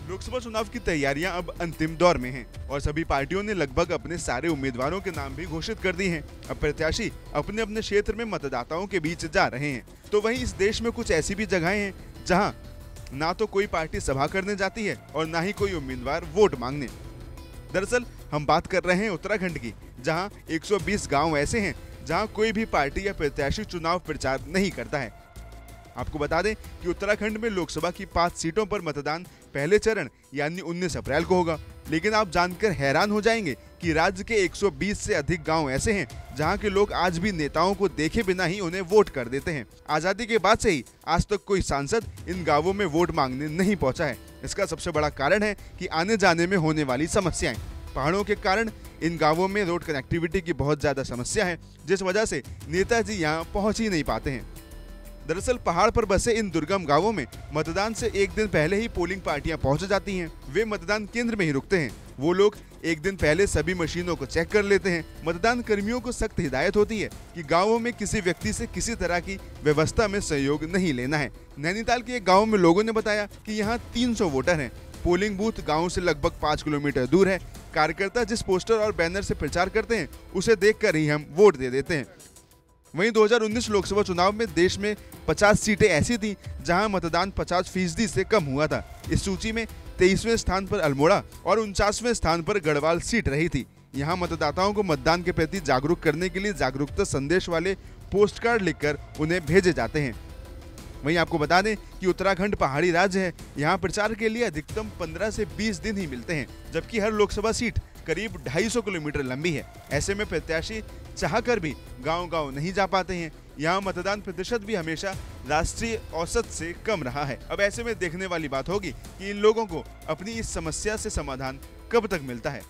लोकसभा चुनाव की तैयारियां अब अंतिम दौर में हैं और सभी पार्टियों ने लगभग अपने सारे उम्मीदवारों के नाम भी घोषित कर दिए हैं। अब प्रत्याशी अपने अपने क्षेत्र में मतदाताओं के बीच जा रहे हैं। तो वहीं इस देश में कुछ ऐसी भी जगहें हैं जहां ना तो कोई पार्टी सभा करने जाती है और ना ही कोई उम्मीदवार वोट मांगने। दरअसल हम बात कर रहे हैं उत्तराखंड की, जहां 120 गाँव ऐसे हैं जहां कोई भी पार्टी या प्रत्याशी चुनाव प्रचार नहीं करता है। आपको बता दें कि उत्तराखंड में लोकसभा की 5 सीटों पर मतदान पहले चरण यानी 19 अप्रैल को होगा। लेकिन आप जानकर हैरान हो जाएंगे कि राज्य के 120 से अधिक गांव ऐसे हैं जहां के लोग आज भी नेताओं को देखे बिना ही उन्हें वोट कर देते हैं। आजादी के बाद से ही आज तक कोई सांसद इन गांवों में वोट मांगने नहीं पहुंचा है। इसका सबसे बड़ा कारण है कि आने जाने में होने वाली समस्याएं। पहाड़ों के कारण इन गांवों में रोड कनेक्टिविटी की बहुत ज्यादा समस्या है, जिस वजह से नेताजी यहां पहुंच ही नहीं पाते हैं। दरअसल पहाड़ पर बसे इन दुर्गम गांवों में मतदान से एक दिन पहले ही पोलिंग पार्टियां पहुंच जाती हैं। वे मतदान केंद्र में ही रुकते हैं। वो लोग एक दिन पहले सभी मशीनों को चेक कर लेते हैं। मतदान कर्मियों को सख्त हिदायत होती है कि गांवों में किसी व्यक्ति से किसी तरह की व्यवस्था में सहयोग नहीं लेना है। नैनीताल के एक गाँव में लोगों ने बताया कि यहाँ 300 वोटर हैं। पोलिंग बूथ गाँव से लगभग 5 किलोमीटर दूर है। कार्यकर्ता जिस पोस्टर और बैनर से प्रचार करते हैं उसे देखकर ही हम वोट दे देते हैं। वहीं 2019 लोकसभा चुनाव में देश में 50 सीटें ऐसी थीं जहां मतदान 50% से कम हुआ था। इस सूची में 23वें स्थान पर अल्मोड़ा और 49वें स्थान पर गढ़वाल सीट रही थी। यहां मतदाताओं को मतदान के प्रति जागरूक करने के लिए जागरूकता संदेश वाले पोस्ट कार्ड लिखकर उन्हें भेजे जाते हैं। वहीं आपको बता दें कि उत्तराखंड पहाड़ी राज्य है। यहाँ प्रचार के लिए अधिकतम 15 से 20 दिन ही मिलते हैं, जबकि हर लोकसभा सीट करीब 250 किलोमीटर लंबी है। ऐसे में प्रत्याशी चाहकर भी गांव-गांव नहीं जा पाते हैं। यहाँ मतदान प्रतिशत भी हमेशा राष्ट्रीय औसत से कम रहा है। अब ऐसे में देखने वाली बात होगी कि इन लोगों को अपनी इस समस्या से समाधान कब तक मिलता है।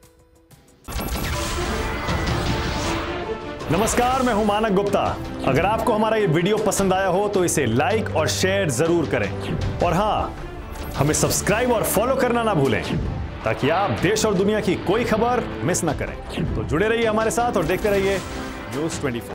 नमस्कार, मैं हूं मानक गुप्ता। अगर आपको हमारा ये वीडियो पसंद आया हो तो इसे लाइक और शेयर जरूर करें और हाँ, हमें सब्सक्राइब और फॉलो करना ना भूलें ताकि आप देश और दुनिया की कोई खबर मिस ना करें। तो जुड़े रहिए हमारे साथ और देखते रहिए न्यूज़ 24।